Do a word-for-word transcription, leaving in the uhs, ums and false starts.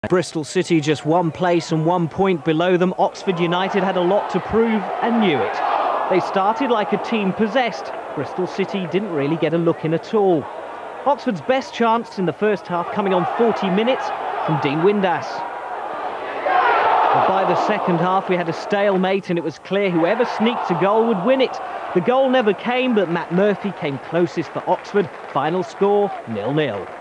Bristol City just one place and one point below them. Oxford United had a lot to prove and knew it. They started like a team possessed. Bristol City didn't really get a look in at all. Oxford's best chance in the first half coming on forty minutes from Dean Windass. But by the second half we had a stalemate and it was clear whoever sneaked a goal would win it. The goal never came, but Matt Murphy came closest for Oxford. Final score nil nil.